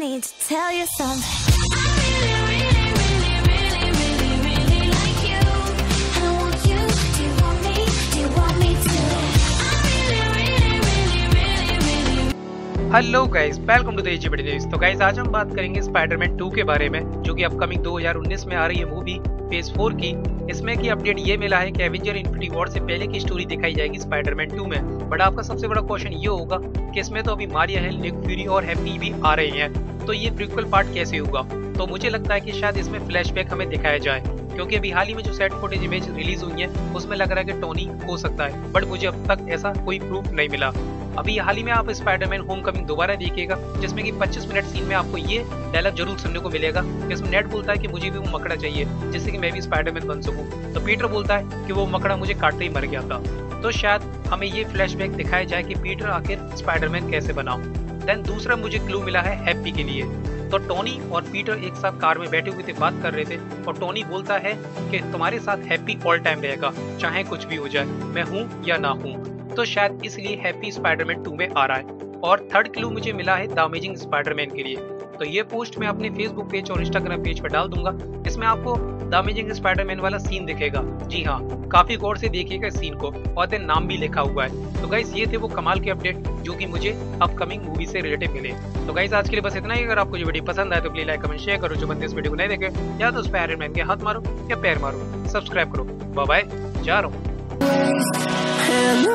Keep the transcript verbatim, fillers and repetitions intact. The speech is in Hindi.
Need to tell you something. I really, really, really, really, really, really like you. And I want you. Do you want me? Do you want me to? I really, really, really, really, really. Hello guys, welcome to the A G news. तो गाइस आज हम बात करेंगे स्पाइडरमैन टू के बारे में, जो कि अपकमिंग दो हज़ार उन्नीस में आ रही है मूवी फेज फोर की। इसमें की अपडेट ये मिला है कि एवेंजर इन्फिनिटी वॉर से पहले की स्टोरी दिखाई जाएगी स्पाइडरमैन टू में। बट आपका सबसे बड़ा क्वेश्चन ये होगा कि इसमें तो अभी मारिया है, निक फ्यूरी और हैप्पी भी आ रहे हैं, तो ये प्रीक्वल पार्ट कैसे होगा? तो मुझे लगता है कि शायद इसमें फ्लैशबैक हमें दिखाया जाए, क्योंकि अभी हाल ही में जो सेट फुटेज इमेज रिलीज हुई है उसमें लग रहा है कि टोनी हो सकता है, बट मुझे अब तक ऐसा कोई प्रूफ नहीं मिला। अभी हाल ही में आप स्पाइडरमैन होमकमिंग दोबारा देखिएगा, जिसमें कि पच्चीस मिनट सीन में आपको ये डायलॉग जरूर सुनने को मिलेगा, जिसमें नेड बोलता है कि मुझे भी वो मकड़ा चाहिए जिससे कि मैं भी स्पाइडरमैन बन सकूं। तो पीटर बोलता है कि वो मकड़ा मुझे काटते ही मर गया था। तो शायद हमें ये फ्लैशबैक दिखाया जाए कि पीटर आखिर स्पाइडरमैन कैसे बना। देन दूसरा मुझे क्लू मिला है हैप्पी के लिए। तो टोनी और पीटर एक साथ कार में बैठे हुए थे, बात कर रहे थे, और टोनी बोलता है कि तुम्हारे साथ हैप्पी ऑल टाइम रहेगा, चाहे कुछ भी हो जाए, मैं हूँ या ना हूँ। तो शायद इसलिए हैप्पी स्पाइडरमैन टू में आ रहा है। और थर्ड क्लू मुझे मिला है द अमेजिंग स्पाइडरमैन के लिए। तो ये पोस्ट मैं अपने फेसबुक पेज और इंस्टाग्राम पेज पर डाल दूंगा। इसमें आपको द अमेजिंग स्पाइडरमैन वाला सीन दिखेगा। जी हाँ, काफी गौर से देखिएगा इस सीन को, और देन नाम भी लिखा हुआ है। तो गाइस ये थे वो कमाल के अपडेट जो कि मुझे अपकमिंग मूवी से रिलेटेड मिले। तो गाइस आज के लिए बस इतना ही। अगर आपको ये वीडियो पसंद आए तो प्लीज लाइक कमेंट शेयर करो। जो बंदे इस वीडियो को नहीं देखे, या तो उस पे आयरन मैन के हाथ मारो या पैर मारो, सब्सक्राइब करो। बाय बाय, जा रहा हूँ।